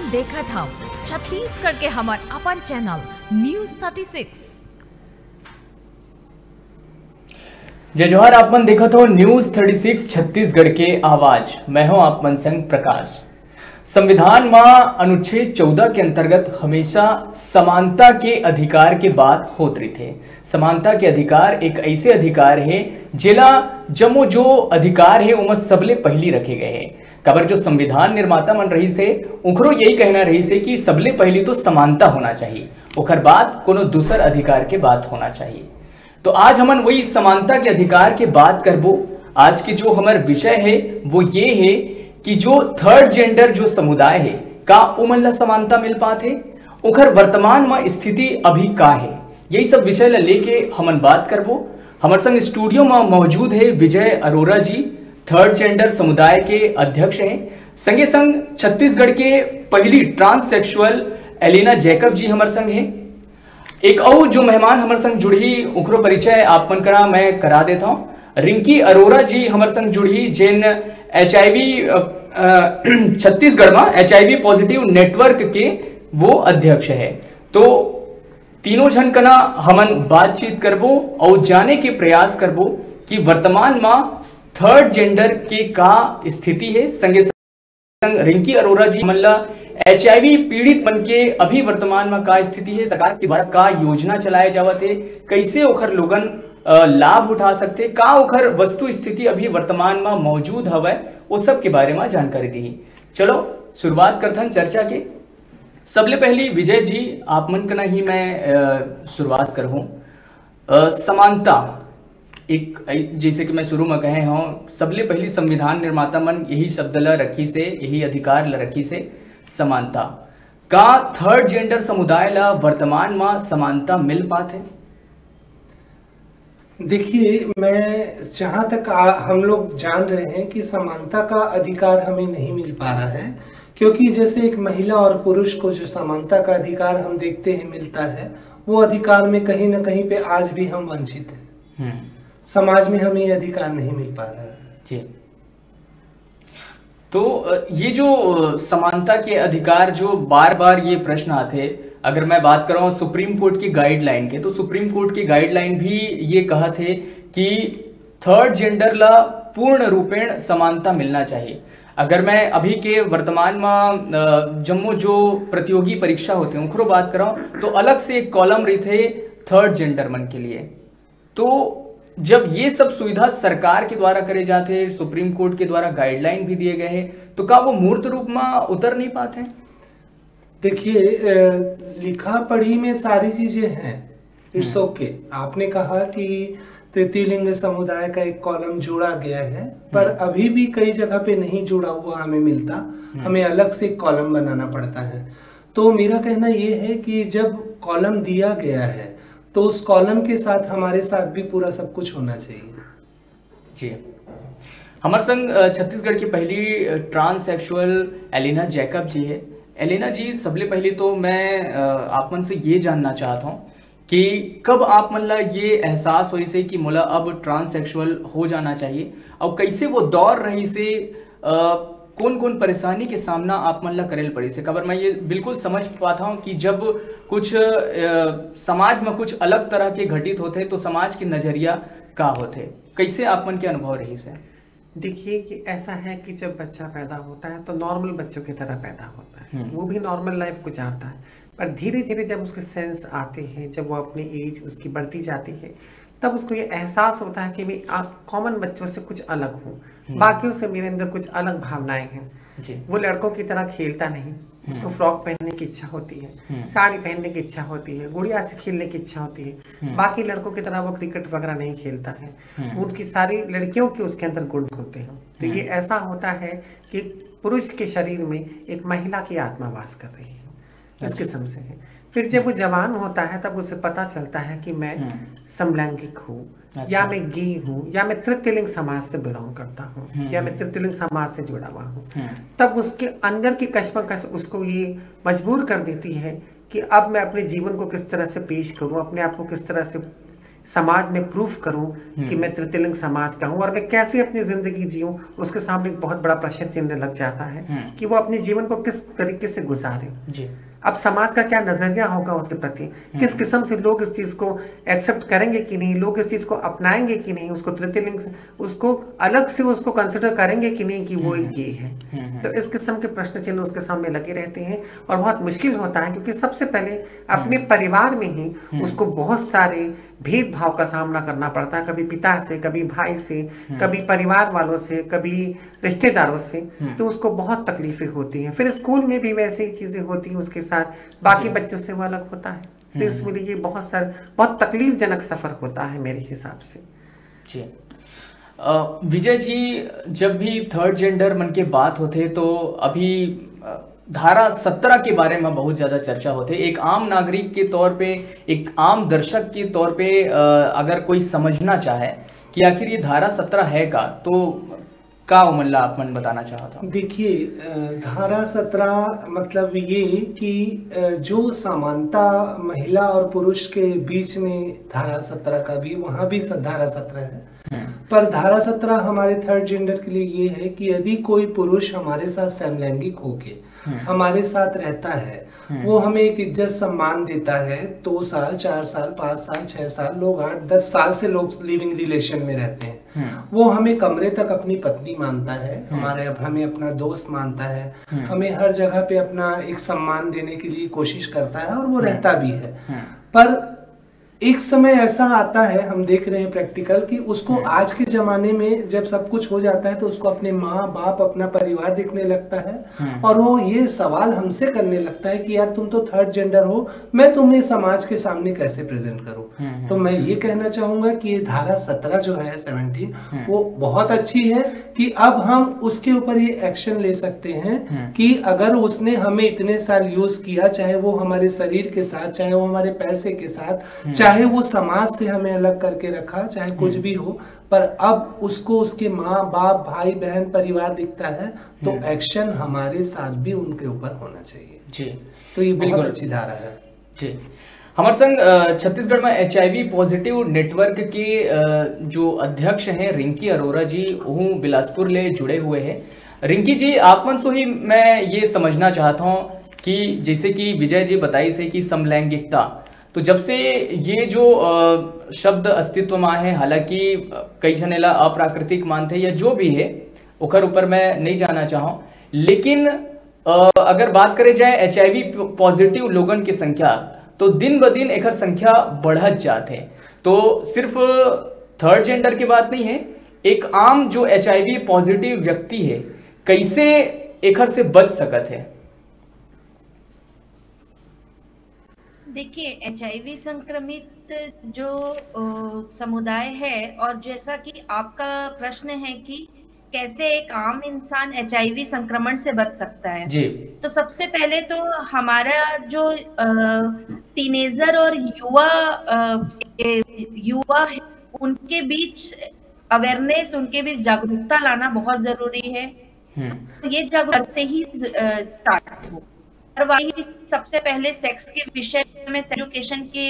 अपन देखा था छत्तीसगढ़ के हमार अपन चैनल न्यूज 36। जय जोहार, आप मन देखा तो न्यूज 36 छत्तीसगढ़ के आवाज। मैं हूं आप मन संग प्रकाश। संविधान में अनुच्छेद 14 के अंतर्गत हमेशा समानता के अधिकार के बात होत रही थे। समानता के अधिकार एक ऐसे अधिकार है जिला जमो जो अधिकार है उमन सबले पहली रखे गए हैं। कबर जो संविधान निर्माता मन रही से उखरो यही कहना रही से कि सबले पहली तो समानता होना चाहिए, ओकर बाद कोनो दूसर अधिकार के बात होना चाहिए। तो आज हमन वही समानता के अधिकार के बात करबो। आज के जो हमार विषय है वो ये है कि जो थर्ड जेंडर जो समुदाय है का उमन ला समानता मिल पाते, उखर वर्तमान में स्थिति अभी का है, यही सब विषय ला लेके हमन बात करबो। हमारे संग स्टूडियो में मौजूद है विजय अरोरा जी, थर्ड जेंडर समुदाय के अध्यक्ष हैं। संगे संग छत्तीसगढ़ के पहली ट्रांससेक्सुअल एलिना जैकब जी हमारे संग हैं। एक और जो मेहमान हमारे संग जुड़ी उकरो परिचय आप मन करा मैं करा देता हूँ। रिंकी अरोरा जी हमारे संग जुड़ी, जिन HIV छत्तीसगढ़ में HIV पॉजिटिव नेटवर्क के वो अध्यक्ष है। तो तीनों जन कना हमन बातचीत करबो और जाने के प्रयास करबो कि वर्तमान में थर्ड जेंडर के का स्थिति है। संगे संग रिंकी अरोरा जी मन ला HIV पीड़ित बन के अभी वर्तमान में का स्थिति है, सरकार के द्वारा का योजना चलाए जावत है, कैसे ओखर लोगन लाभ उठा सकते, का ओखर वस्तु स्थिति अभी वर्तमान में मौजूद हवे, वो सब के बारे में जानकारी दी। चलो शुरुआत करथन चर्चा के। सबले पहली विजय जी आप मन कना ही मैं शुरुआत करहूं। समानता एक जैसे कि मैं शुरू में कहे हूं, सबले पहली संविधान निर्माता मन यही शब्द ला रखी से, यही अधिकार ला रखी से समानता। का थर्ड जेंडर समुदाय ला वर्तमान में समानता मिल पाते? देखिए, मैं जहाँ तक हम लोग जान रहे हैं कि समानता का अधिकार हमें नहीं मिल पा रहा है, क्योंकि जैसे एक महिला और पुरुष को जो समानता का अधिकार हम देखते हैं मिलता है, वो अधिकार में कहीं ना कहीं पे आज भी हम वंचित हैं। समाज में हमें ये अधिकार नहीं मिल पा रहा है जी। तो ये जो समानता के अधिकार जो बार बार ये प्रश्न आते, अगर मैं बात कर रहा हूँ सुप्रीम कोर्ट की गाइडलाइन के, तो सुप्रीम कोर्ट की गाइडलाइन भी ये कहा थे कि थर्ड जेंडर ला पूर्ण रूपेण समानता मिलना चाहिए। अगर मैं अभी के वर्तमान में जम्मू जो प्रतियोगी परीक्षा होते हैं उनको बात कर रहा हूँ, तो अलग से एक कॉलम रही थे थर्ड जेंडर मन के लिए। तो जब ये सब सुविधा सरकार के द्वारा करे जाते, सुप्रीम कोर्ट के द्वारा गाइडलाइन भी दिए गए हैं, तो क्या वो मूर्त रूप में उतर नहीं पाते? देखिए, लिखा पढ़ी में सारी चीजें हैं, इट्स ओके। आपने कहा कि तृतीय लिंग समुदाय का एक कॉलम जोड़ा गया है, पर अभी भी कई जगह पे नहीं जुड़ा हुआ हमें मिलता, हमें अलग से एक कॉलम बनाना पड़ता है। तो मेरा कहना यह है कि जब कॉलम दिया गया है तो उस कॉलम के साथ हमारे साथ भी पूरा सब कुछ होना चाहिए जी। हमारे संग छत्तीसगढ़ की पहली ट्रांससेक्सुअल एलिना जैकब जी है। एलिना जी, सबले पहले तो मैं आप मन से ये जानना चाहता हूँ कि कब आप मन ला ये एहसास हुई से कि मोला अब ट्रांससेक्सुअल हो जाना चाहिए, और कैसे वो दौर रही से, कौन कौन परेशानी के सामना आप मन ला करेल पड़ी से? कबर मैं ये बिल्कुल समझ पाता हूँ कि जब कुछ समाज में कुछ अलग तरह के घटित होते तो समाज के नजरिया का होते, कैसे आप मन के अनुभव रही से? देखिए कि ऐसा है कि जब बच्चा पैदा होता है तो नॉर्मल बच्चों की तरह पैदा होता है, वो भी नॉर्मल लाइफ गुजारता है, पर धीरे धीरे जब उसके सेंस आते हैं, जब वो अपनी एज उसकी बढ़ती जाती है, तब उसको ये एहसास होता है कि मैं कॉमन बच्चों से कुछ अलग हूँ, बाकियों से मेरे अंदर कुछ अलग भावनाएं हैं। वो लड़कों की तरह खेलता नहीं, उसको फ्रॉक पहनने की इच्छा होती है, साड़ी पहनने की इच्छा होती है, गुड़िया से खेलने की इच्छा होती है। बाकी लड़कों की तरह वो क्रिकेट वगैरह नहीं खेलता है, उनकी सारी लड़कियों के उसके अंदर गुण होते हैं। तो ये ऐसा होता है कि पुरुष के शरीर में एक महिला की आत्मा वास कर रही है, इस किस्म से है। फिर जब वो जवान होता है तब उसे पता चलता है कि मैं समलैंगिक हूँ, या मैं गी हूँ, या मैं तृतीय लिंग समाज से बिलोंग करता हूँ, या मैं तृतीय लिंग समाज से जुड़ा हुआ हूँ। तब उसके अंदर की कश्मकश उसको ये मजबूर कर देती है कि अब मैं अपने जीवन को किस तरह से पेश करूँ, अपने आप को किस तरह से समाज में प्रूफ करूं कि मैं तृतीय लिंग समाज का हूं और मैं कैसे अपनी जिंदगी जीऊं, उसके सामने एक बहुत बड़ा प्रश्न चिन्ह लग जाता है कि वो अपने जीवन को किस तरीके से गुजारे जी। अब समाज का क्या नजरिया होगा उसके प्रति, किस किस्म से लोग इस चीज को एक्सेप्ट करेंगे कि नहीं, लोग इस चीज को अपनाएंगे कि नहीं, उसको तृतीय लिंग उसको अलग से उसको कंसिडर करेंगे कि नहीं कि वो एक गे है। तो इस किस्म के प्रश्न चिन्ह उसके सामने लगे रहते हैं और बहुत मुश्किल होता है, क्योंकि सबसे पहले अपने परिवार में ही उसको बहुत सारे भेदभाव का सामना करना पड़ता है, कभी पिता से, कभी भाई से, कभी परिवार वालों से, कभी रिश्तेदारों से, तो उसको बहुत तकलीफें होती हैं। फिर स्कूल में भी वैसे ही चीजें होती हैं उसके साथ, बाकी बच्चों से वो अलग होता है। तो इसमें ये बहुत तकलीफजनक सफर होता है मेरे हिसाब से जी। विजय जी, जब भी थर्ड जेंडर मन के बात होते तो अभी धारा 17 के बारे में बहुत ज्यादा चर्चा होती है। एक आम नागरिक के तौर पे, एक आम दर्शक के तौर पे अगर कोई समझना चाहे कि आखिर ये धारा 17 है का, तो का उमल्ला आप मन बताना चाहता हूँ। देखिए, धारा 17 मतलब ये कि जो समानता महिला और पुरुष के बीच में धारा 17 का भी, वहां भी धारा 17 है। पर धारा 17 हमारे थर्ड जेंडर के लिए ये है कि यदि कोई पुरुष हमारे साथ समलैंगिक होके हमारे साथ रहता है, वो हमें एक इज्जत सम्मान देता है। 2 साल, 4 साल, 5 साल, 6 साल, लोग 8-10 साल से लोग लिविंग रिलेशन में रहते हैं। वो हमें कमरे तक अपनी पत्नी मानता है, हमें अपना दोस्त मानता है, हमें हर जगह पे अपना एक सम्मान देने के लिए कोशिश करता है और वो रहता भी है। पर एक समय ऐसा आता है, हम देख रहे हैं प्रैक्टिकल, कि उसको आज के जमाने में जब सब कुछ हो जाता है तो उसको अपने माँ बाप, अपना परिवार दिखने लगता है और वो ये सवाल हमसे करने लगता है कि यार तुम तो थर्ड जेंडर हो, मैं तुम्हें समाज के सामने कैसे प्रेजेंट करूं। तो मैं ये कहना चाहूंगा कि ये धारा 17 जो है 17, वो बहुत अच्छी है कि अब हम उसके ऊपर ये एक्शन ले सकते हैं कि अगर उसने हमें इतने साल यूज किया, चाहे वो हमारे शरीर के साथ, चाहे वो हमारे पैसे के साथ, चाहे वो समाज से हमें अलग करके रखा, चाहे कुछ भी हो, पर अब उसको उसके माँ बाप, भाई बहन, परिवार दिखता है, तो एक्शन हमारे साथ भी उनके ऊपर होना चाहिए जी। तो ये बहुत अच्छी धारा है जी। हमारे संग छत्तीसगढ़ में HIV पॉजिटिव नेटवर्क के जो अध्यक्ष हैं रिंकी अरोरा जी, वो बिलासपुर ले जुड़े हुए हैं। रिंकी जी, आप मन से ही मैं ये समझना चाहता हूँ कि जैसे कि विजय जी बताई से कि समलैंगिकता, तो जब से ये जो शब्द अस्तित्व में है, हालांकि कई जनेला अप्राकृतिक मानते या जो भी है, ओकर ऊपर मैं नहीं जाना चाहूँ, लेकिन अगर बात करे जाए HIV पॉजिटिव लोगन की संख्या, तो दिन ब दिन एक संख्या बढ़त जाते हैं। तो सिर्फ थर्ड जेंडर की बात नहीं है, एक आम जो HIV पॉजिटिव व्यक्ति है कैसे एक से बच सकत है। देखिए, HIV संक्रमित जो समुदाय है, और जैसा कि आपका प्रश्न है कि कैसे एक आम इंसान HIV संक्रमण से बच सकता है जी, तो सबसे पहले तो हमारा जो टीनेजर और युवा उनके बीच अवेयरनेस, उनके बीच जागरूकता लाना बहुत जरूरी है। ये जागरूकता से ही स्टार्ट हो। और वही सबसे पहले सेक्स के विषय में एजुकेशन के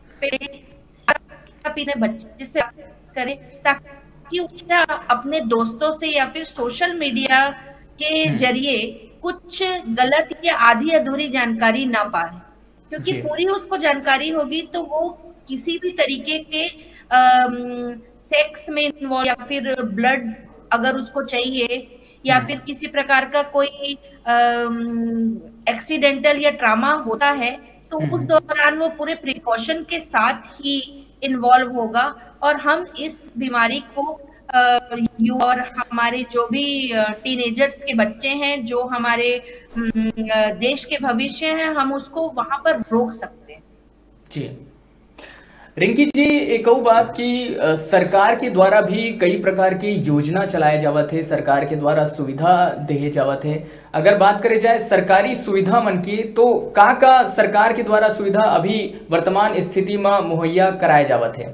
पे बच्चे से करें, ताकि अपने दोस्तों से या फिर सोशल मीडिया के जरिए कुछ गलत या आधी अधूरी जानकारी ना पाए, क्योंकि पूरी उसको जानकारी होगी तो वो किसी भी तरीके के सेक्स में इन्वॉल्व, या फिर ब्लड अगर उसको चाहिए, या फिर किसी प्रकार का कोई एक्सीडेंटल या ट्रामा होता है, तो उस दौरान वो पूरे प्रिकॉशन के साथ ही इन्वॉल्व होगा। और हम इस बीमारी को और हमारे जो भी टीनेजर्स के बच्चे हैं, जो हमारे देश के भविष्य हैं, हम उसको वहां पर रोक सकते हैं जी। रिंकी जी, एक और बात कि सरकार के द्वारा भी कई प्रकार की योजना चलाए जावत है, सरकार के द्वारा सुविधा दिए जावत है। अगर बात करें जाए सरकारी सुविधा मन की, तो का सरकार के द्वारा सुविधा अभी वर्तमान स्थिति में मुहैया कराए जावत है।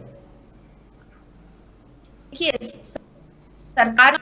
देखिए, सरकार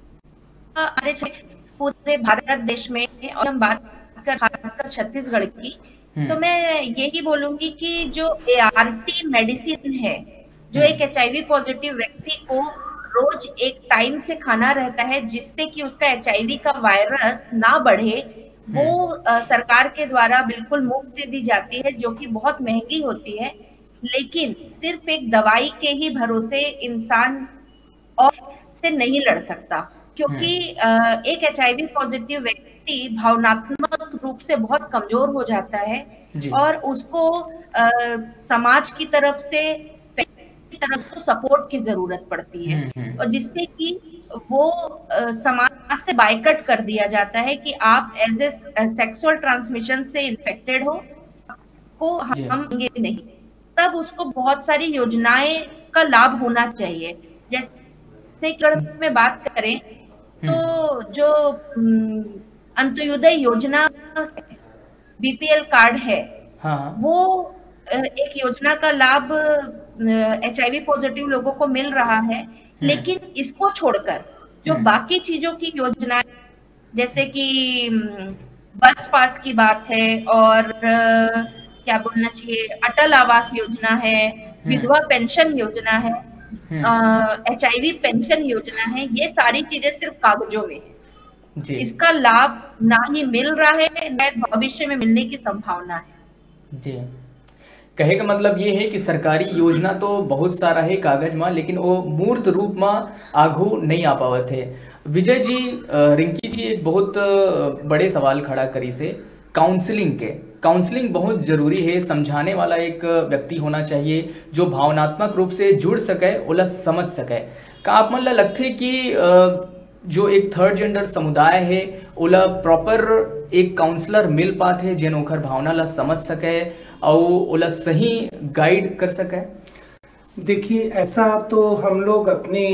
पूरे भारत देश में, और हम बात कर खासकर छत्तीसगढ़ की, तो मैं यही बोलूंगी कि जो ART मेडिसिन है, जो एक HIV पॉजिटिव व्यक्ति को रोज एक टाइम से खाना रहता है जिससे कि उसका HIV का वायरस ना बढ़े, वो सरकार के द्वारा बिल्कुल मुफ्त दी जाती है, जो कि बहुत महंगी होती है। लेकिन सिर्फ एक दवाई के ही भरोसे इंसान और से नहीं लड़ सकता, क्योंकि एक HIV पॉजिटिव व्यक्ति भावनात्मक रूप से बहुत कमजोर हो जाता है और उसको समाज की तरफ से सपोर्ट की जरूरत पड़ती है, और जिससे कि वो समाज से बाइकआउट कर दिया जाता है कि आप एज ए सेक्सुअल ट्रांसमिशन से इन्फेक्टेड हो, को हम नहीं। तब उसको बहुत सारी योजनाएं का लाभ होना चाहिए। जैसे में बात करें तो जो अंत्योदय योजना BPL कार्ड है, वो एक योजना का लाभ HIV पॉजिटिव लोगों को मिल रहा है। लेकिन इसको छोड़कर जो बाकी चीजों की योजनाएं, जैसे कि बस पास की बात है, और क्या बोलना चाहिए, अटल आवास योजना है, विधवा पेंशन योजना है, HIV पेंशन योजना है, ये सारी चीजें सिर्फ कागजों में है। इसका लाभ ना ही मिल रहा है, न भविष्य में मिलने की संभावना है। जी, कहे का मतलब ये है कि सरकारी योजना तो बहुत सारा है कागज में, लेकिन वो मूर्त रूप में आगू नहीं आ पावत है। विजय जी, रिंकी जी एक बहुत बड़े सवाल खड़ा करी से काउंसलिंग के। काउंसलिंग बहुत जरूरी है, समझाने वाला एक व्यक्ति होना चाहिए जो भावनात्मक रूप से जुड़ सके, ओला समझ सके। का आप मन लगते कि जो एक थर्ड जेंडर समुदाय है ओला प्रॉपर एक काउंसलर मिल पाते है जेन ओखर भावना ला समझ सके और ओला सही गाइड कर सके? देखिए, ऐसा तो हम लोग अपने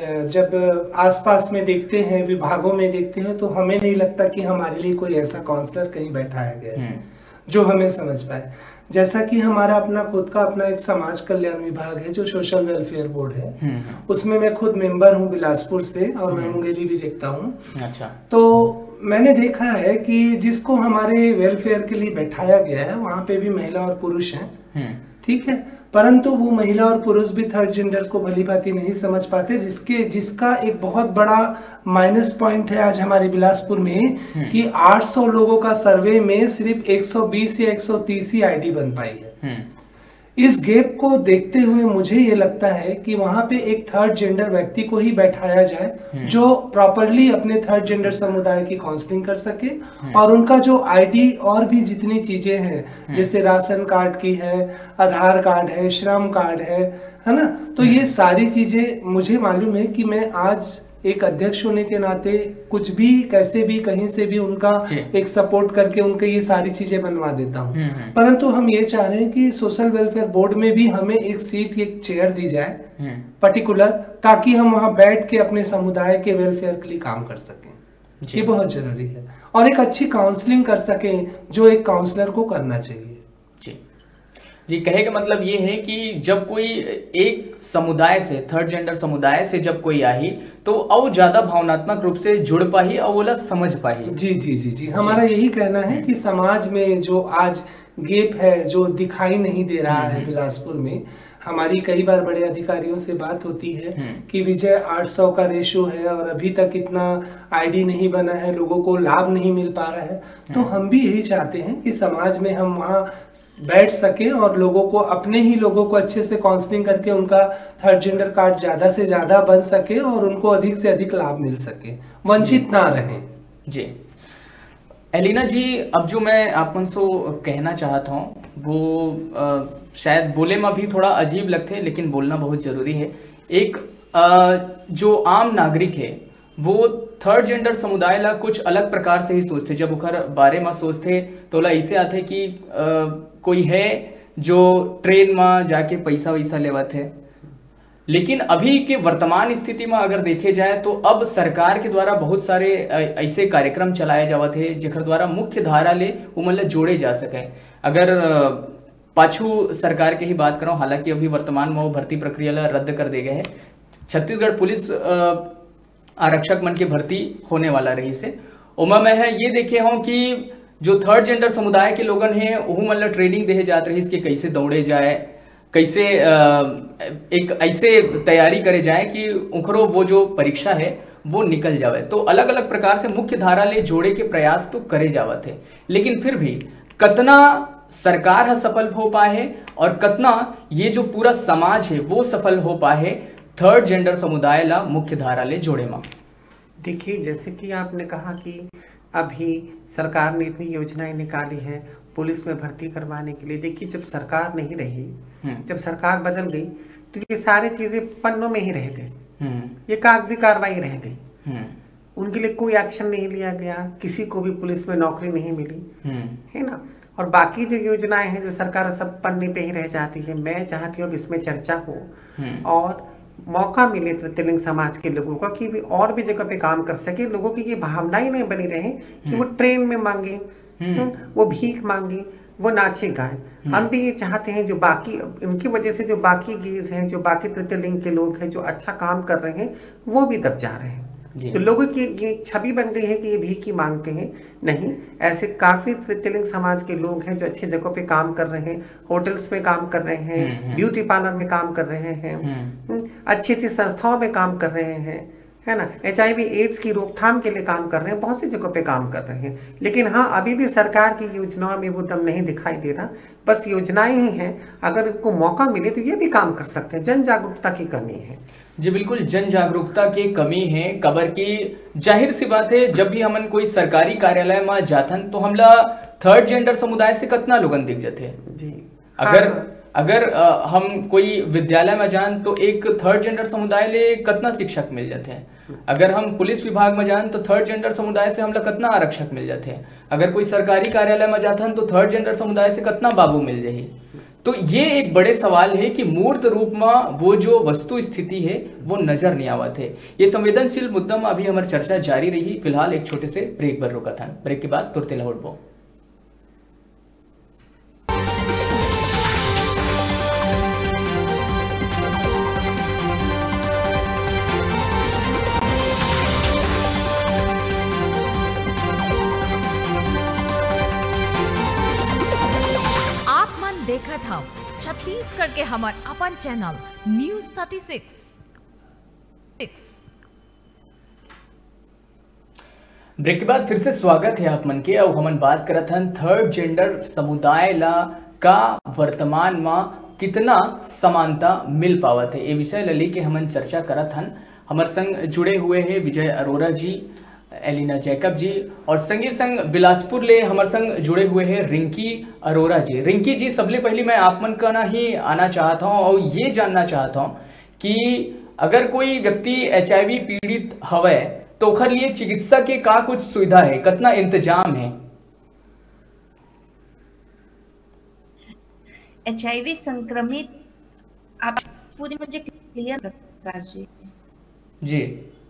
जब आसपास में देखते हैं, विभागों में देखते हैं, तो हमें नहीं लगता कि हमारे लिए कोई ऐसा काउंसलर कहीं बैठाया गया है जो हमें समझ पाए। जैसा कि हमारा अपना खुद का अपना एक समाज कल्याण विभाग है जो सोशल वेलफेयर बोर्ड है, उसमें मैं खुद मेंबर हूँ बिलासपुर से, और मैं मुंगेली भी देखता हूँ। अच्छा। तो मैंने देखा है कि जिसको हमारे वेलफेयर के लिए बैठाया गया है वहां पे भी महिला और पुरुष हैं, ठीक है, परंतु वो महिला और पुरुष भी थर्ड जेंडर को भली भांति नहीं समझ पाते, जिसका एक बहुत बड़ा माइनस पॉइंट है आज हमारे बिलासपुर में कि 800 लोगों का सर्वे में सिर्फ 120 या 130 ही ID बन पाई है। इस गैप को देखते हुए मुझे ये लगता है कि वहां पे एक थर्ड जेंडर व्यक्ति को ही बैठाया जाए जो प्रॉपरली अपने थर्ड जेंडर समुदाय की काउंसलिंग कर सके, और उनका जो ID और भी जितनी चीजें हैं, जैसे राशन कार्ड की है, आधार कार्ड है, श्रम कार्ड है ना, तो ये सारी चीजें मुझे मालूम है कि मैं आज एक अध्यक्ष होने के नाते कुछ भी कैसे भी कहीं से भी उनका एक सपोर्ट करके उनके ये सारी चीजें बनवा देता हूँ। परंतु हम ये चाह रहे हैं कि सोशल वेलफेयर बोर्ड में भी हमें एक सीट, एक चेयर दी जाए पर्टिकुलर, ताकि हम वहां बैठ के अपने समुदाय के वेलफेयर के लिए काम कर सकें। ये बहुत जरूरी है, और एक अच्छी काउंसलिंग कर सकें जो एक काउंसलर को करना चाहिए। जी, कहे का मतलब ये है कि जब कोई एक समुदाय से, थर्ड जेंडर समुदाय से जब कोई आई तो और ज्यादा भावनात्मक रूप से जुड़ पाही और वो समझ पाही। जी जी जी जी, हमारा यही कहना है कि समाज में जो आज गैप है, जो दिखाई नहीं दे रहा है बिलासपुर में, हमारी कई बार बड़े अधिकारियों से बात होती है कि विजय 800 का रेशो है और अभी तक इतना ID नहीं बना है, लोगों को लाभ नहीं मिल पा रहा है। तो हम भी यही चाहते हैं कि समाज में हम वहाँ बैठ सके और लोगों को, अपने ही लोगों को अच्छे से काउंसलिंग करके उनका थर्ड जेंडर कार्ड ज्यादा से ज्यादा बन सके और उनको अधिक से अधिक लाभ मिल सके, वंचित ना रहें। जी एलिना जी, अब जो मैं आप मन से कहना चाहता हूँ वो शायद बोले में भी थोड़ा अजीब लगते, लेकिन बोलना बहुत जरूरी है। एक जो आम नागरिक है वो थर्ड जेंडर समुदाय ला कुछ अलग प्रकार से ही सोचते, जब उखर बारे में सोचते तो ला ऐसे आते कि कोई है जो ट्रेन में जाके पैसा वैसा लेवत है। लेकिन अभी के वर्तमान स्थिति में अगर देखे जाए तो अब सरकार के द्वारा बहुत सारे ऐसे कार्यक्रम चलाए जावत है जेकर द्वारा मुख्य धारा ले वो मतलब जोड़े जा सके। अगर पाछू सरकार के ही बात करो, हालांकि अभी वर्तमान में वो भर्ती प्रक्रिया ला रद्द कर दे गए है। छत्तीसगढ़ पुलिस आरक्षक मन की भर्ती होने वाला रही से उमा में है ये देखे हूँ कि जो थर्ड जेंडर समुदाय के लोगन हैं वो मतलब ट्रेनिंग दे जात रही कि कैसे दौड़े जाए, कैसे एक ऐसे तैयारी करे जाए कि उखरो वो जो परीक्षा है वो निकल जावे। तो अलग अलग प्रकार से मुख्य धारा ले जोड़े के प्रयास तो करे जावत है, लेकिन फिर भी कतना सरकार है सफल हो पाए है और कतना ये जो पूरा समाज है वो सफल हो पाए है थर्ड जेंडर समुदाय ला मुख्य धारा ले जोड़े में। देखिए, जैसे कि आपने कहा कि अभी सरकार ने इतनी योजनाएं निकाली है पुलिस में भर्ती करवाने के लिए। देखिए, जब सरकार नहीं रही, जब सरकार बदल गई तो ये सारी चीजें पन्नों में ही रह गई, ये कागजी कार्रवाई रह गई, उनके लिए कोई एक्शन नहीं लिया गया, किसी को भी पुलिस में नौकरी नहीं मिली, है ना। और बाकी जो योजनाएं हैं जो सरकार सब पन्ने पे ही रह जाती है। मैं चाहती हूँ इसमें चर्चा हो और मौका मिले तृतीय लिंग समाज के लोगों को कि भी और भी जगह पे काम कर सके। लोगों की ये भावनाएं नहीं बनी रहे कि वो ट्रेन में मांगे, वो भीख मांगे, वो नाचे गाए। हम भी ये चाहते हैं जो बाकी इनकी वजह से जो बाकी गेज हैं, जो बाकी तृतीय लिंग के लोग हैं जो अच्छा काम कर रहे हैं वो भी दब जा रहे हैं। तो लोगों की ये छवि बन गई है कि ये भीख ही मांगते हैं। नहीं, ऐसे काफी तृतीय लिंग समाज के लोग हैं जो अच्छी जगहों पे काम कर रहे हैं, होटल्स में काम कर रहे हैं, ब्यूटी पार्लर में काम कर रहे हैं, अच्छी अच्छी संस्थाओं में काम कर रहे हैं, है ना। HIV एड्स की रोकथाम के लिए काम कर रहे हैं, बहुत सी जगहों पे काम कर रहे हैं। लेकिन हाँ, अभी भी सरकार की योजनाओं में वो दम नहीं दिखाई दे रहा, बस योजनाएं ही हैं। अगर इनको मौका मिले तो ये भी काम कर सकते हैं। जन जागरूकता की कमी है। जी बिल्कुल, जन जागरूकता की कमी है। खबर की जाहिर सी बात है, जब भी हमन कोई सरकारी कार्यालय में जाथन तो हमला थर्ड जेंडर समुदाय से कितना लोगन दिख जाते जी। अगर हम कोई विद्यालय में जान तो एक थर्ड जेंडर समुदाय ले कितना शिक्षक मिल जाते हैं। अगर हम पुलिस विभाग में जान तो थर्ड जेंडर समुदाय से हमला कितना आरक्षक मिल जाते हैं। अगर कोई सरकारी कार्यालय में जाथन तो थर्ड जेंडर समुदाय से कितना बाबू मिल जाही। तो ये एक बड़े सवाल है कि मूर्त रूप में वो जो वस्तु स्थिति है वो नजर नहीं आवत है। ये संवेदनशील मुद्दा में अभी हमारी चर्चा जारी रही। फिलहाल एक छोटे से ब्रेक पर रोका था। ब्रेक के बाद तुरंत लौटबो। देखा था छत्तीसगढ़ के हमार अपन चैनल न्यूज़ 36। ब्रेक के बाद फिर से स्वागत है आप मन के। और हमन बात करत हन थर्ड जेंडर समुदाय ला का वर्तमान में कितना समानता मिल पावत है। ये विषय ला लेके हमन चर्चा करत हन। हमार संग जुड़े हुए हैं विजय अरोरा जी, एलिना जैकब जी और संगे संग बिलासपुर ले हमारे संग जुड़े हुए हैं रिंकी अरोरा जी। रिंकी जी, सबले पहले मैं आप मन का ना ही आना चाहता हूँ और ये जानना चाहता हूँ कि अगर कोई व्यक्ति HIV पीड़ित हवे तो ओखर लिए चिकित्सा के का कुछ सुविधा है, कितना इंतजाम है? HIV संक्रमित आप पूरी मुझे क्लियर प्रकाश जी। जी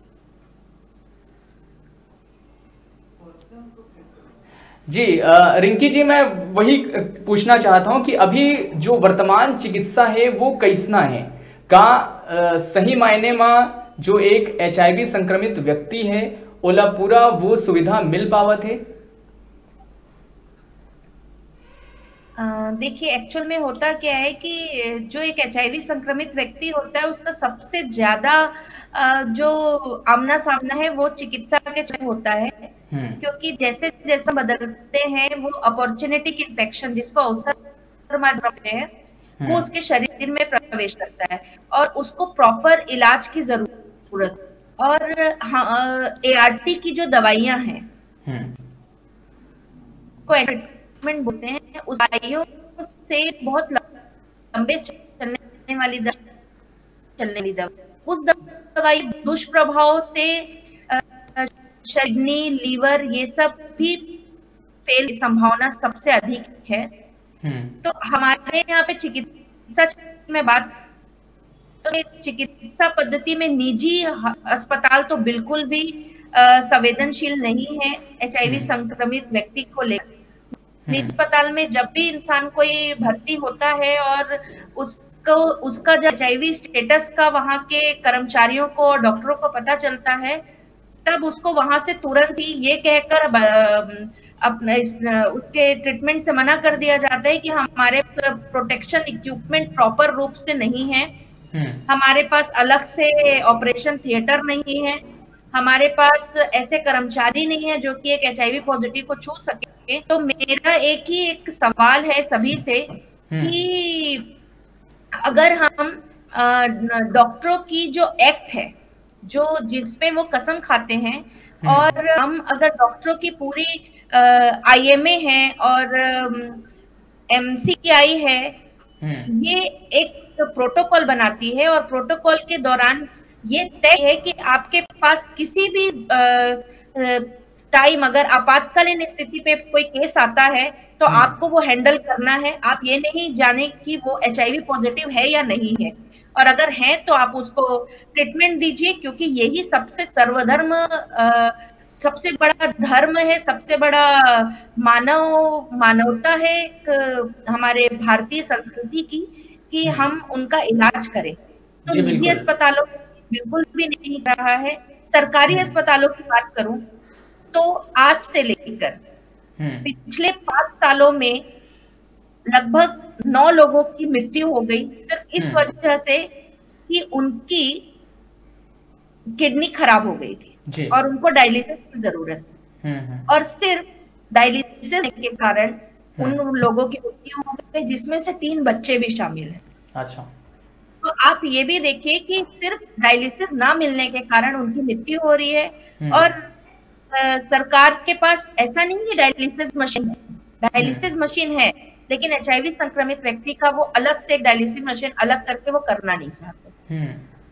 जी रिंकी जी, मैं वही पूछना चाहता हूं कि अभी जो वर्तमान चिकित्सा है वो कैसना है का सही मायने में जो एक HIV संक्रमित व्यक्ति है ओला पूरा वो सुविधा मिल पावत है? देखिए, एक्चुअल में होता क्या है कि जो एक HIV संक्रमित व्यक्ति होता है उसका सबसे ज्यादा जो आमना सामना है वो चिकित्सा के चलते होता है, क्योंकि जैसे जैसे बदलते हैं वो अपॉर्चुनिटिक इन्फेक्शन जिसको अवसर माध्यम हैं वो उसके शरीर में प्रवेश करता है और उसको प्रॉपर इलाज की जरूरत। और ART की जो दवाइयां हैं को ट्रीटमेंट बोलते हैं, उस दवाइयों से बहुत लंबे चलने वाली दवा, उस दवाई दुष्प्रभाव से किडनी, लीवर ये सब भी फेल की संभावना सबसे अधिक है। तो हमारे यहाँ पे चिकित्सा में बात तो चिकित्सा पद्धति में निजी अस्पताल तो बिल्कुल भी संवेदनशील नहीं है HIV संक्रमित व्यक्ति को लेकर। निजी अस्पताल में जब भी इंसान कोई भर्ती होता है और उसका जो HIV स्टेटस का वहाँ के कर्मचारियों को और डॉक्टरों को पता चलता है, तब उसको वहां से तुरंत ही ये कहकर अपना उसके ट्रीटमेंट से मना कर दिया जाता है कि हमारे प्रोटेक्शन इक्विपमेंट प्रॉपर रूप से नहीं है, हमारे पास अलग से ऑपरेशन थिएटर नहीं है, हमारे पास ऐसे कर्मचारी नहीं है जो कि एक HIV पॉजिटिव को छू सके। तो मेरा एक सवाल है सभी से कि अगर हम डॉक्टरों की जो एक्ट है, जो जिसपे वो कसम खाते हैं, और हम अगर डॉक्टरों की पूरी IMA है और MCI है, ये एक प्रोटोकॉल बनाती है और प्रोटोकॉल के दौरान ये तय है कि आपके पास किसी भी टाइम अगर आपातकालीन स्थिति पे कोई केस आता है तो आपको वो हैंडल करना है। आप ये नहीं जाने कि वो HIV पॉजिटिव है या नहीं है, और अगर है तो आप उसको ट्रीटमेंट दीजिए, क्योंकि यही सबसे सर्वधर्म सबसे बड़ा धर्म है, सबसे बड़ा मानवता है हमारे भारतीय संस्कृति की, कि हम उनका इलाज करें। तो निजी अस्पतालों बिल्कुल भी नहीं रहा है। सरकारी अस्पतालों की बात करूं तो आज से लेकर पिछले 5 सालों में लगभग 9 लोगों की मृत्यु हो गई, सिर्फ इस वजह से कि उनकी किडनी खराब हो गई थी और उनको डायलिसिस की जरूरत थी, और सिर्फ डायलिसिस के कारण उन लोगों की मृत्यु हो गई, जिसमें से 3 बच्चे भी शामिल हैं। अच्छा, तो आप ये भी देखिए कि सिर्फ डायलिसिस ना मिलने के कारण उनकी मृत्यु हो रही है, और सरकार के पास ऐसा नहीं है डायलिसिस मशीन है, डायलिसिस मशीन है, लेकिन HIV संक्रमित व्यक्ति का वो अलग से डायलिसिस मशीन अलग करके वो करना नहीं चाहते।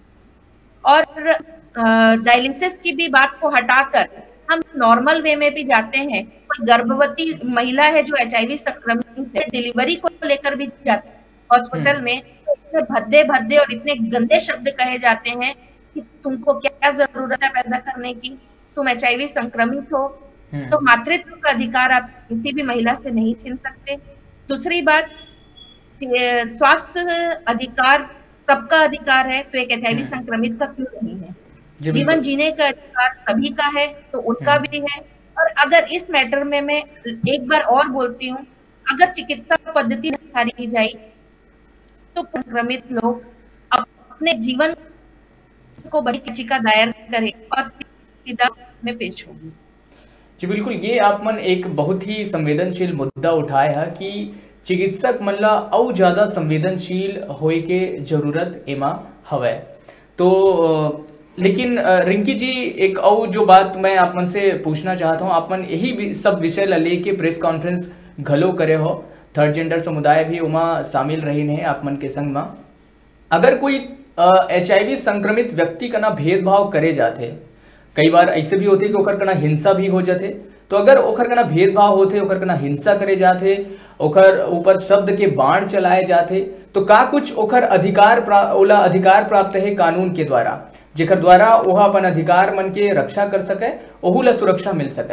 और डायलिसिस की भी बात को हटाकर हम नॉर्मल वे में भी जाते हैं। कोई गर्भवती महिला है जो HIV संक्रमित है, डिलीवरी को लेकर भी जाते हैं हॉस्पिटल में, तो इतने भद्दे और इतने गंदे शब्द कहे जाते हैं कि तुमको क्या जरूरत है पैदा करने की, तुम HIV संक्रमित हो। तो मातृत्व का अधिकार आप किसी भी महिला से नहीं छीन सकते। दूसरी बात, स्वास्थ्य अधिकार सबका अधिकार है, तो एक HIV संक्रमित का क्यों नहीं है? जीवन जीने का अधिकार सभी का है, तो उनका भी है। और अगर इस मैटर में मैं एक बार और बोलती हूँ, अगर चिकित्सा पद्धति निखारी जाए तो संक्रमित लोग अपने जीवन को बड़ी याचिका दायर करें और सीधा में पेश होगी। जी बिल्कुल, ये आप मन एक बहुत ही संवेदनशील मुद्दा उठाए है कि चिकित्सक मन ला और ज्यादा संवेदनशील होए के जरूरत एमा हवै। तो लेकिन रिंकी जी, एक और जो बात मैं आप मन से पूछना चाहता हूँ, आप मन यही सब विषय ला लेके प्रेस कॉन्फ्रेंस घलो करे हो, थर्ड जेंडर समुदाय भी उमा शामिल रही है आप मन के संग में। अगर कोई HIV संक्रमित व्यक्ति का ना भेदभाव करे जाते, कई बार ऐसे भी होते कि ओकर कना हिंसा भी हो जाते, तो अगर ओकर कना भेदभाव होते, ओकर कना हिंसा करे जाते, ओकर ऊपर शब्द के बाण चलाए जाते, तो का कुछ ओकर अधिकार प्राप्त है कानून के द्वारा, जेकर द्वारा वह अपन अधिकार मन के रक्षा कर सके, ओहू ला सुरक्षा मिल सके?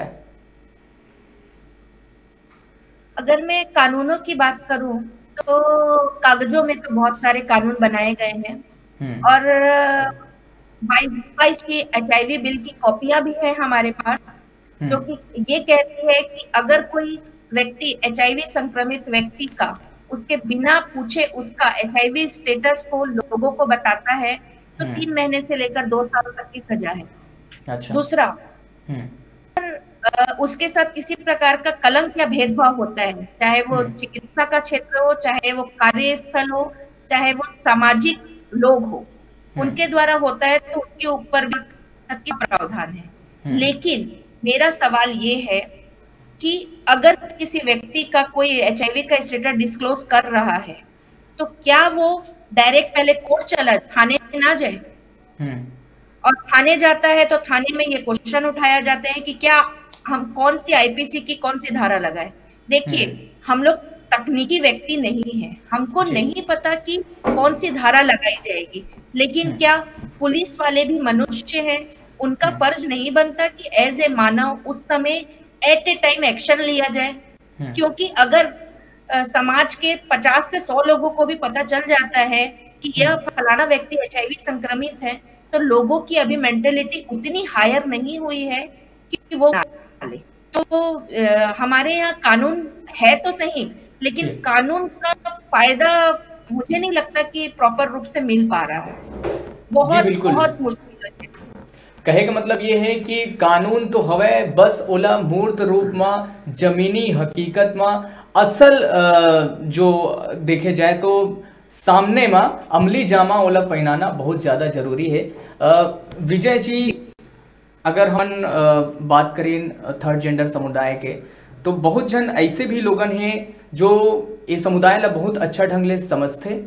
अगर मैं कानूनों की बात करूं तो कागजों में तो बहुत सारे कानून बनाए गए हैं और 22 की HIV बिल की कॉपियां भी है हमारे पास, जो कि ये कहती है कि अगर कोई व्यक्ति HIV संक्रमित व्यक्ति का उसके बिना पूछे उसका HIV स्टेटस को लोगों को बताता है तो 3 महीने से लेकर 2 साल तक की सजा है। अच्छा। दूसरा, उसके साथ किसी प्रकार का कलंक या भेदभाव होता है, चाहे वो चिकित्सा का क्षेत्र हो, चाहे वो कार्यस्थल हो, चाहे वो सामाजिक लोग हो, उनके द्वारा होता है तो उसके ऊपर भी की प्रावधान है। लेकिन मेरा सवाल ये है कि अगर किसी व्यक्ति का कोई HIV का स्टेटस डिस्क्लोज कर रहा है तो क्या वो डायरेक्ट पहले कोर्ट चला, थाने ना जाए? और थाने जाता है तो थाने में ये क्वेश्चन उठाया जाता है कि क्या हम कौन सी IPC की कौन सी धारा लगाए। देखिए, हम लोग तकनीकी व्यक्ति नहीं है, हमको नहीं पता कि कौन सी धारा लगाई जाएगी, लेकिन क्या पुलिस वाले भी मनुष्य हैं? उनका फर्ज नहीं बनता कि एज ए मानव उस समय एट ए टाइम एक्शन लिया जाए? क्योंकि अगर समाज के 50 से 100 लोगों को भी पता चल जाता है कि यह फलाना व्यक्ति HIV संक्रमित है, तो लोगों की अभी मेंटेलिटी उतनी हायर नहीं हुई है कि वो डाले। तो हमारे यहाँ कानून है तो सही, लेकिन कानून का फायदा मुझे नहीं लगता कि प्रॉपर रूप से मिल पा रहा है। बहुत बहुत मुश्किल है। कहे का मतलब ये है कि कानून तो हवे, बस ओला मूर्त रूप में, जमीनी हकीकत में, असल जो देखे जाए तो सामने में अमली जामा ओला पहनाना बहुत ज़्यादा जरूरी है। विजय जी, अगर हम बात करें थर्ड जेंडर समुदाय के, तो बहुत जन ऐसे भी लोगन हैं जो ये समुदाय ला बहुत अच्छा ढंग ले समझते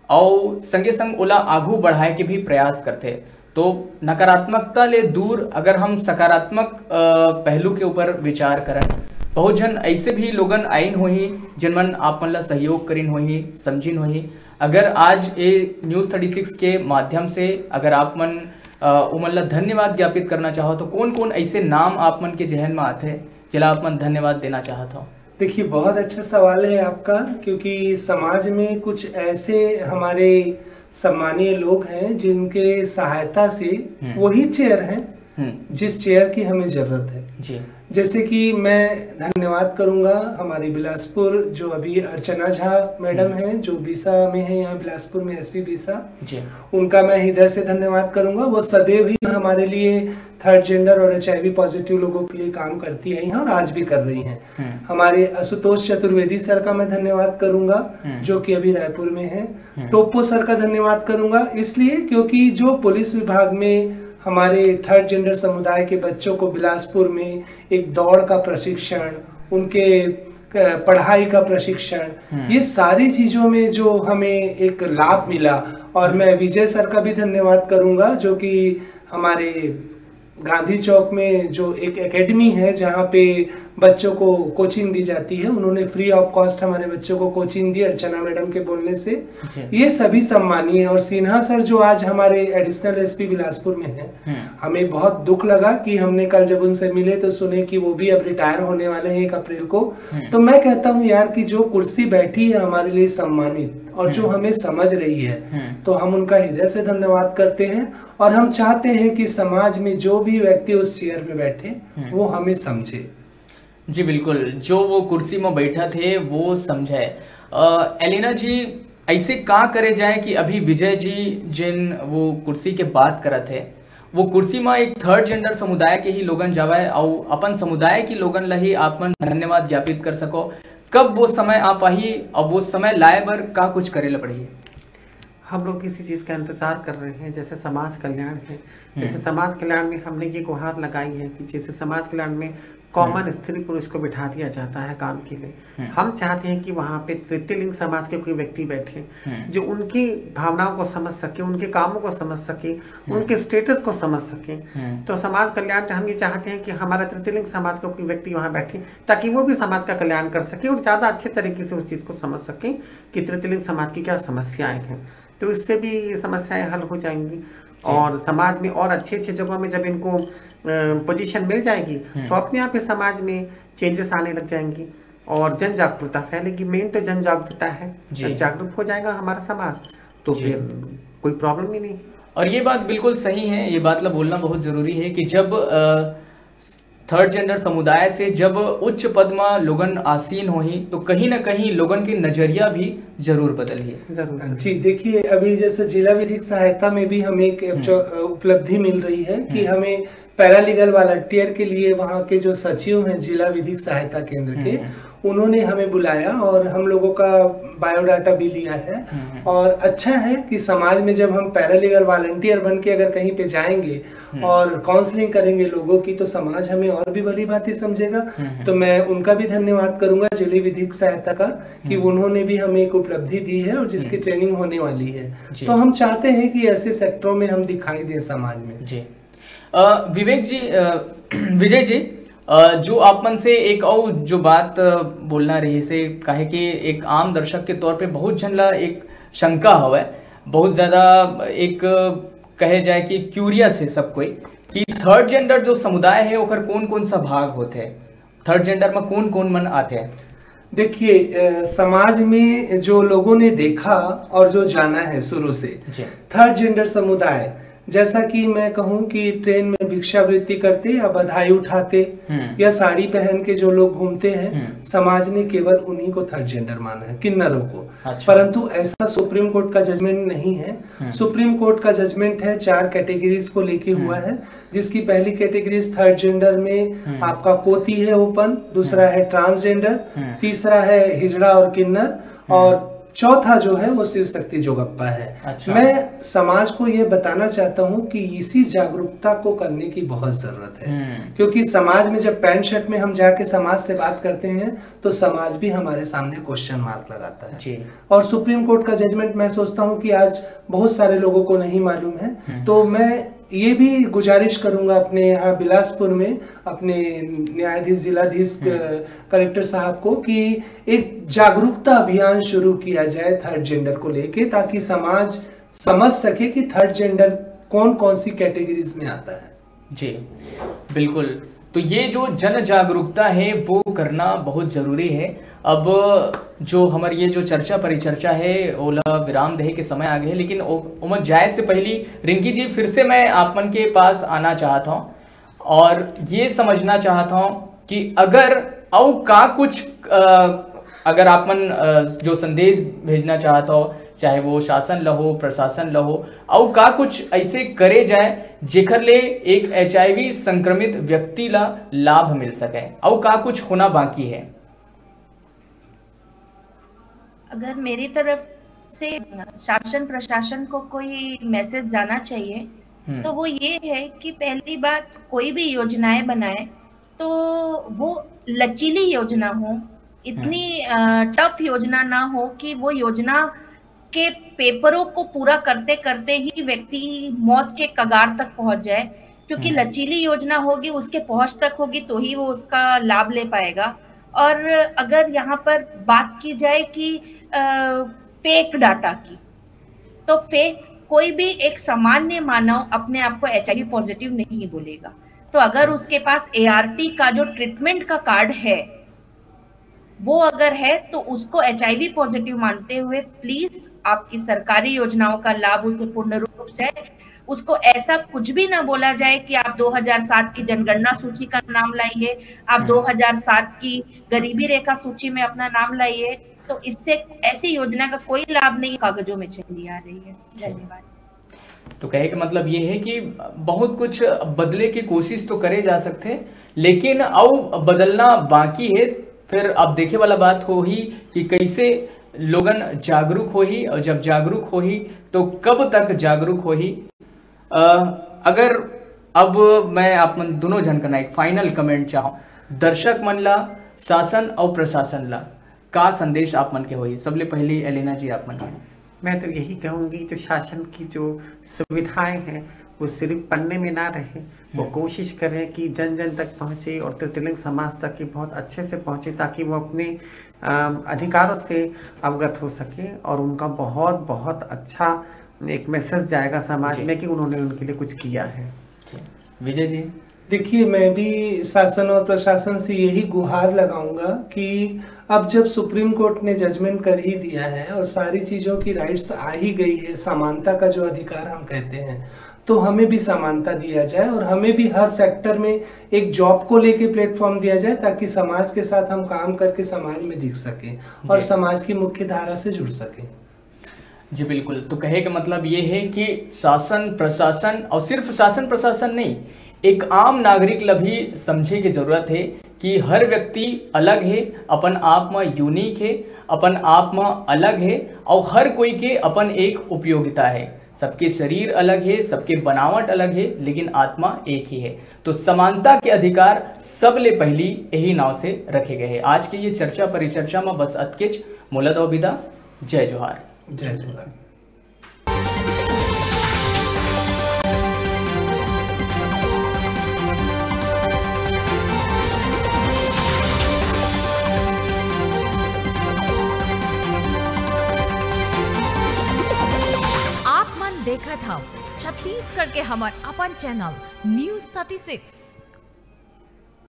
और संगे संग ओला आगू बढ़ाए के भी प्रयास करते। तो नकारात्मकता ले दूर अगर हम सकारात्मक पहलू के ऊपर विचार करें, बहुत जन ऐसे भी लोगन आइन होही जिनमन आप मन ला सहयोग करीन होही, समझिन होही। अगर आज ये न्यूज़ 36 के माध्यम से अगर आप मन उमन ला धन्यवाद ज्ञापित करना चाहो तो कौन कौन ऐसे नाम आप मन के जहन में आते हैं जिला आप मन धन्यवाद देना चाहता हो? देखिए, बहुत अच्छा सवाल है आपका, क्योंकि समाज में कुछ ऐसे हमारे सम्मानीय लोग हैं जिनके सहायता से वही चेयर हैं जिस चेयर की हमें जरूरत है जी। जैसे कि मैं धन्यवाद करूंगा हमारे बिलासपुर जो अभी अर्चना झा मैडम हैं, जो बीसा में है, यहाँ बिलासपुर में एसपी बीसा जी, उनका मैं इधर से धन्यवाद करूंगा। वो सदैव ही हमारे लिए थर्ड जेंडर और HIV पॉजिटिव लोगों के लिए काम करती है यहाँ, और आज भी कर रही हैं। हमारे आशुतोष चतुर्वेदी सर का मैं धन्यवाद करूंगा जो कि अभी रायपुर में है। टोप्पो सर का धन्यवाद करूंगा इसलिए क्योंकि जो पुलिस विभाग में हमारे थर्ड जेंडर समुदाय के बच्चों को बिलासपुर में एक दौड़ का प्रशिक्षण, उनके पढ़ाई का प्रशिक्षण, ये सारी चीजों में जो हमें एक लाभ मिला। और मैं विजय सर का भी धन्यवाद करूंगा जो कि हमारे गांधी चौक में जो एक एकेडमी है जहाँ पे बच्चों को कोचिंग दी जाती है, उन्होंने फ्री ऑफ कॉस्ट हमारे बच्चों को कोचिंग दी अर्चना मैडम के बोलने से। ये सभी सम्मानीय है। और सिन्हा सर जो आज हमारे एडिशनल एसपी बिलासपुर में है, हमें बहुत दुख लगा कि हमने कल जब उनसे मिले तो सुने कि वो भी अब रिटायर होने वाले हैं 1 अप्रैल को। तो मैं कहता हूँ यार कि जो कुर्सी बैठी है हमारे लिए सम्मानित और जो हमें समझ रही है, तो हम उनका हृदय से धन्यवाद करते हैं। और हम चाहते हैं कि समाज में जो भी व्यक्ति उस चेयर में बैठे वो हमें समझे। जी बिल्कुल, जो वो कुर्सी में बैठा थे वो समझे। एलिना जी, ऐसे का करे जाए कि अभी विजय जी जिन वो कुर्सी के बात करत है, वो कुर्सी में एक थर्ड जेंडर समुदाय के ही लोगन जावे और अपन समुदाय की लोगन लही आप मन धन्यवाद ज्ञापित कर सको। कब वो समय आप आई और वो समय लाए बर का कुछ करे पड़ी? हम लोग किसी चीज़ का इंतजार कर रहे हैं, जैसे समाज कल्याण है। जैसे समाज कल्याण में हमने ये गुहार लगाई है कि जैसे समाज कल्याण में कॉमन स्त्री पुरुष को बिठा दिया जाता है काम के लिए, हम चाहते हैं कि वहाँ पे तृतीय लिंग समाज के कोई व्यक्ति बैठे जो उनकी भावनाओं को समझ सके, उनके कामों को समझ सके, उनके स्टेटस को समझ सके। तो समाज कल्याण हम ये चाहते हैं कि हमारा तृतीय लिंग समाज का कोई व्यक्ति वहाँ बैठे ताकि वो भी समाज का कल्याण कर सके और ज़्यादा अच्छे तरीके से उस चीज़ को समझ सके कि तृतीय लिंग समाज की क्या समस्याएं हैं। तो इससे भी समस्याएं हल हो जाएंगी और समाज में और अच्छे अच्छे जगहों में जब इनको पोजीशन मिल जाएगी तो अपने आप ही समाज में चेंजेस आने लग जाएंगी और जन जागरूकता फैलेगी। मेन तो जन जागरूकता है, जब जागरूक हो जाएगा हमारा समाज तो फिर कोई प्रॉब्लम ही नहीं। और ये बात बिल्कुल सही है, ये बात ला बोलना बहुत जरूरी है कि जब थर्ड जेंडर समुदाय से जब उच्च पद में लोगन आसीन होही तो कहीं ना कहीं लोगन की नजरिया भी जरूर बदली है। जी देखिए, अभी जैसे जिला विधिक सहायता में भी हमें एक उपलब्धि मिल रही है कि हमें पैरालीगल वॉलंटियर के लिए वहाँ के जो सचिव हैं जिला विधिक सहायता केंद्र के, उन्होंने हमें बुलाया और हम लोगों का बायोडाटा भी लिया है। और अच्छा है कि समाज में जब हम पैरालीगल वॉलंटियर बन के अगर कहीं पे जाएंगे और काउंसलिंग करेंगे लोगों की तो समाज हमें और भी भली भांति समझेगा। तो मैं उनका भी धन्यवाद करूंगा जिला विधिक सहायता का कि उन्होंने भी हमें एक उपलब्धि दी है और जिसकी ट्रेनिंग होने वाली है। तो हम चाहते हैं कि ऐसे सेक्टरों में हम दिखाई दें समाज में। जी विवेक जी, विजय जी, जो आप मन से एक और जो बात बोलना रही से काहे कि एक आम दर्शक के तौर पे बहुत जन ला एक शंका हवे, बहुत ज्यादा एक कहे जाए कि क्यूरियस है सब कोई कि थर्ड जेंडर जो समुदाय है ओकर कौन कौन सा भाग होते हैं, थर्ड जेंडर में कौन कौन मन आते हैं? देखिए, समाज में जो लोगों ने देखा और जो जाना है शुरू से, थर्ड जेंडर समुदाय जैसा कि मैं कहूं कि ट्रेन में भिक्षावृत्ति करते या बधाई उठाते या साड़ी पहन के जो लोग घूमते हैं, समाज ने केवल उन्हीं को थर्ड जेंडर माना है, किन्नरों को। अच्छा। परंतु ऐसा सुप्रीम कोर्ट का जजमेंट नहीं है। सुप्रीम कोर्ट का जजमेंट है 4 कैटेगरीज को लेके हुआ है, जिसकी पहली कैटेगरीज थर्ड जेंडर में आपका पोती है ओपन, दूसरा है ट्रांसजेंडर, तीसरा है हिजड़ा और किन्नर, और चौथा जो है वो शिव शक्ति जोगप्पा है। अच्छा। मैं समाज को ये बताना चाहता हूँ कि इसी जागरूकता को करने की बहुत जरूरत है, क्योंकि समाज में जब पैंट शर्ट में हम जाके समाज से बात करते हैं तो समाज भी हमारे सामने क्वेश्चन मार्क लगाता है जी। और सुप्रीम कोर्ट का जजमेंट मैं सोचता हूँ कि आज बहुत सारे लोगों को नहीं मालूम है। तो मैं ये भी गुजारिश करूंगा अपने यहाँ बिलासपुर में अपने न्यायाधीश जिलाधीश कलेक्टर साहब को कि एक जागरूकता अभियान शुरू किया जाए थर्ड जेंडर को लेके, ताकि समाज समझ सके कि थर्ड जेंडर कौन कौन सी कैटेगरीज में आता है। जी बिल्कुल, तो ये जो जन जागरूकता है वो करना बहुत जरूरी है। अब जो हमारी ये जो चर्चा परिचर्चा है ओला विराम दहे के समय आ गए, लेकिन उमर जाए से पहली रिंकी जी फिर से मैं आप मन के पास आना चाहता हूँ और ये समझना चाहता हूँ कि अगर औ का कुछ अगर आप मन जो संदेश भेजना चाहता हो, चाहे वो शासन लहो प्रशासन लहो, और का कुछ ऐसे करे जाए जेकर ले एक HIV संक्रमित व्यक्ति ला लाभ मिल सके, और का कुछ होना बाकी है? अगर मेरी तरफ से शासन प्रशासन को कोई मैसेज जाना चाहिए तो वो ये है कि पहली बात, कोई भी योजनाएं बनाए तो वो लचीली योजना हो, इतनी टफ योजना ना हो कि वो योजना के पेपरों को पूरा करते करते ही व्यक्ति मौत के कगार तक पहुंच जाए, क्योंकि लचीली योजना होगी, उसके पहुंच तक होगी तो ही वो उसका लाभ ले पाएगा। और अगर यहाँ पर बात की जाए कि फेक डाटा की, तो फेक कोई भी एक सामान्य मानव अपने आप को HIV पॉजिटिव नहीं बोलेगा। तो अगर उसके पास ART का जो ट्रीटमेंट का कार्ड है वो अगर है तो उसको HIV पॉजिटिव मानते हुए प्लीज आपकी सरकारी योजनाओं का लाभ उसे पूर्ण रूप से, उसको ऐसा कुछ भी ना बोला जाए कि आप 2007 की जनगणना सूची का नाम लाइए, आप 2007 की गरीबी रेखा सूची में अपना नाम लाइए, तो इससे ऐसी योजना का कोई लाभ नहीं कागजों में चली आ रही है। धन्यवाद। तो कहे का मतलब ये है कि बहुत कुछ बदले की कोशिश तो करे जा सकते, लेकिन अब बदलना बाकी है। फिर अब देखे वाला बात हो ही कि कैसे लोगन जागरूक हो ही, और जब जागरूक हो ही तो कब तक जागरूक हो ही। अगर अब मैं आप मन दोनों जन का एक फाइनल कमेंट चाहूँ, दर्शक मन ला, शासन और प्रशासन ला का संदेश आप मन के हो ही? सबले पहले एलिना जी आप मन। मैं तो यही कहूँगी, जो शासन की जो सुविधाएं हैं वो सिर्फ पढ़ने में ना रहे, वो कोशिश करें कि जन जन तक पहुँचे और तृतीय समाज तक की बहुत अच्छे से पहुँचे, ताकि वो अपने अधिकारों से अवगत हो सके और उनका बहुत बहुत अच्छा एक मैसेज जाएगा समाज में कि उन्होंने उनके लिए कुछ किया है। विजय जी। देखिए, मैं भी शासन और प्रशासन से यही गुहार लगाऊंगा कि अब जब सुप्रीम कोर्ट ने जजमेंट कर ही दिया है और सारी चीजों की राइट्स आ ही गई है, समानता का जो अधिकार हम कहते हैं, तो हमें भी समानता दिया जाए और हमें भी हर सेक्टर में एक जॉब को लेके प्लेटफॉर्म दिया जाए, ताकि समाज के साथ हम काम करके समाज में दिख सके और समाज की मुख्य धारा से जुड़ सके। जी बिल्कुल। तो कहे का मतलब ये है कि शासन प्रशासन, और सिर्फ शासन प्रशासन नहीं, एक आम नागरिक ला भी समझे की जरूरत है कि हर व्यक्ति अलग है, अपन आप में यूनिक है, अपन आप में अलग है, और हर कोई के अपन एक उपयोगिता है। सबके शरीर अलग है, सबके बनावट अलग है, लेकिन आत्मा एक ही है। तो समानता के अधिकार सबले पहली यही नाव से रखे गए हैं। आज के ये चर्चा परिचर्चा में बस अतकेच मोला दो विदा। जय जोहार। जय जोहार। देखा था छत्तीसगढ़ के हमार अपन चैनल न्यूज़ 36।